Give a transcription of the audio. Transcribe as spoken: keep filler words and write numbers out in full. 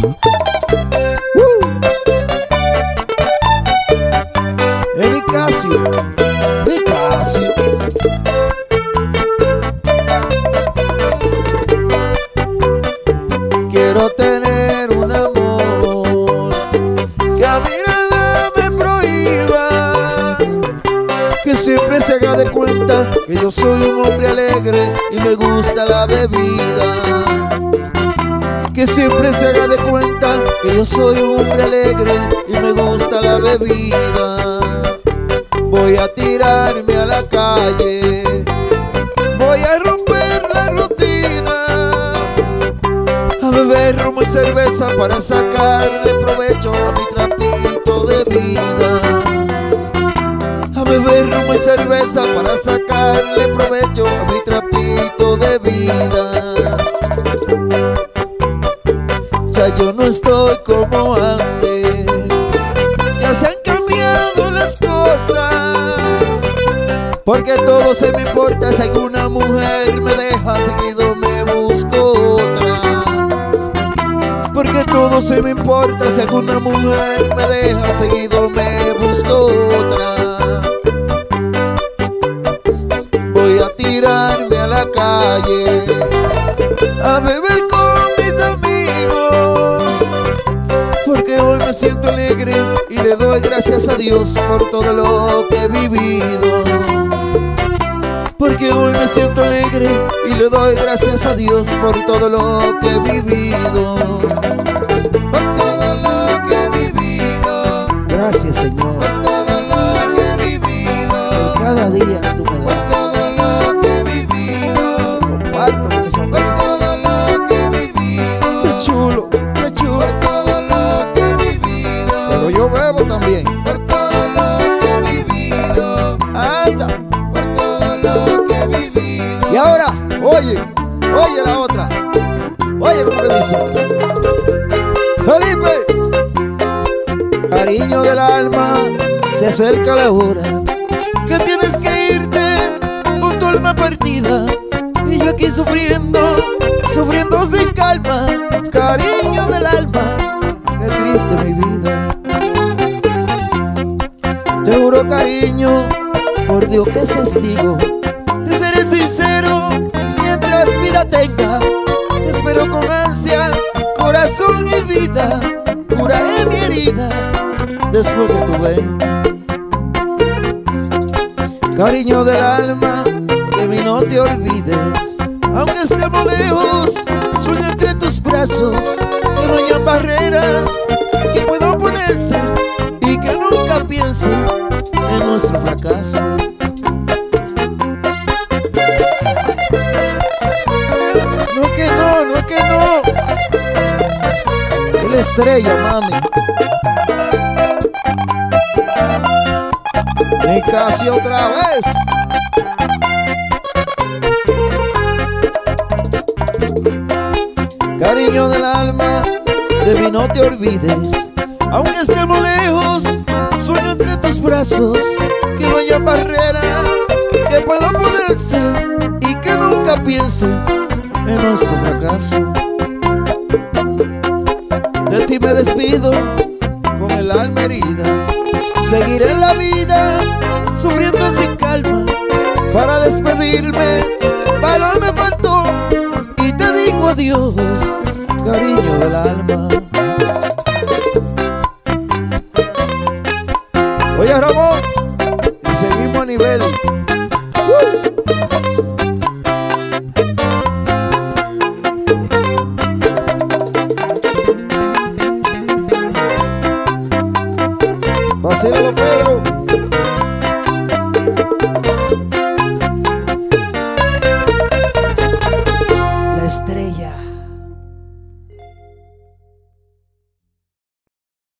Uh. Es Nicasio, Nicasio. Quiero tener un amor que a mi nada me prohíba, que siempre se haga de cuenta que yo soy un hombre alegre y me gusta la bebida. Que siempre se haga de cuenta que yo soy un hombre alegre y me gusta la bebida. Voy a tirarme a la calle, voy a romper la rutina, a beber romo y cerveza para sacarle provecho a mi trapito de vida. A beber romo y cerveza para sacarle provecho a mi trapito de vida. Ya yo no estoy como antes, ya se han cambiado las cosas, porque todo se me importa. Si alguna mujer me deja, seguido me busco otra. Porque todo se me importa. Si alguna mujer me deja, seguido me busco otra. Voy a tirarme a la calle a beber con mis amigos, porque hoy me siento alegre y le doy gracias a Dios por todo lo que he vivido. Porque hoy me siento alegre y le doy gracias a Dios por todo lo que he vivido. Por todo lo que he vivido. Gracias, Señor. Por todo lo que he vivido. Por cada día que tú me Por das. todo lo que he vivido. Comparto con mis Por amigos. todo lo que he vivido. Qué chulo, qué chulo. Por todo lo que he vivido. Pero yo bebo también. Por todo lo que he vivido. Anda. Por todo lo que he vivido. Y ahora, oye, oye la otra. Oye lo que dice. Felipe, cariño del alma, se acerca la hora que tienes que irte con tu alma partida, y yo aquí sufriendo, sufriendo sin calma. Cariño del alma, qué triste mi vida. Te juro, cariño, por Dios que es testigo, te seré sincero mientras vida tenga. Te espero con ansia, corazón y vida. Curaré mi herida después que tú vengas. Cariño del alma, de mí no te olvides. Aunque estemos lejos, sueño entre tus brazos, que no haya barreras que puedan ponerse y que nunca piense en nuestro fracaso. No que no, no que no. Es la estrella, mami. Nicasio otra vez. Cariño del alma, de mí no te olvides. Aunque estemos lejos, sueño entre tus brazos, que no haya barrera que pueda ponerse y que nunca piense en nuestro fracaso. De ti me despido con el alma herida. Seguiré en la vida sufriendo sin calma. Para despedirme valor me faltó y te digo adiós, cariño del alma. Oye, Ramón, y seguimos a nivel. ¡Uh! Vacílalo, Pedro.